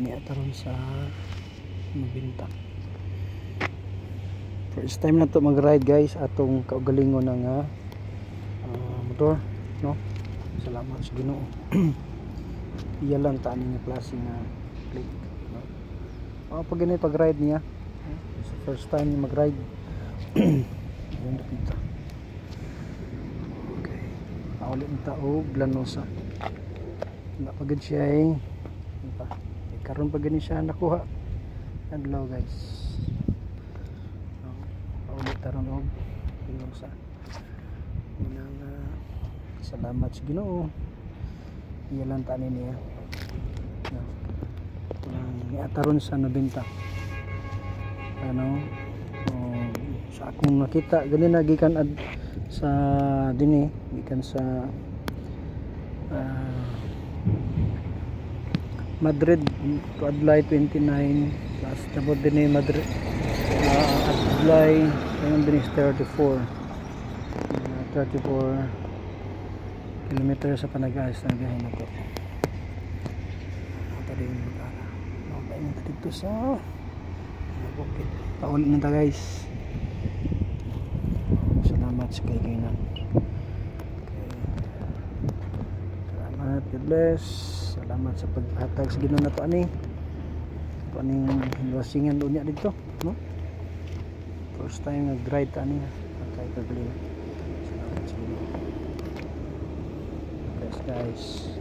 niya taron sa mabinta. First time na to mag-ride guys atong kaugalingon ng motor, no? Salamat sa Ginoo. Iya lang ta ni klase nga plate, no? Pag ganito pag-ride niya, so first time niya mag-ride. Ayun dito. Okay. Paulit ng tao, Blanosa. Napagad siya karon pag ganito siya nakuha. Adlaw guys. Paulit taron og Blanosa. Salamat sa Ginoo. Iya lang ta niya. Ataron sa 90. Ano? Sa akong nakita gani na gikan sa dinhi gikan sa Madrid to Adlay 29 plus tapos dinhi Madrid Adlay dinhi 34 kilometer sa panag-ayos na biyahe na to. Tadi yung magkala nakapay na dito sa bukid. Paulit na ta guys. Salamat sa kaibigan. Salamat, God bless. Salamat sa paghatag sa Ginoo nato ani. Ito aning luwasingan unya dito, no? First time nag-ride ta ani kay Kaglin. Salamat sa Ginoo. Bless guys.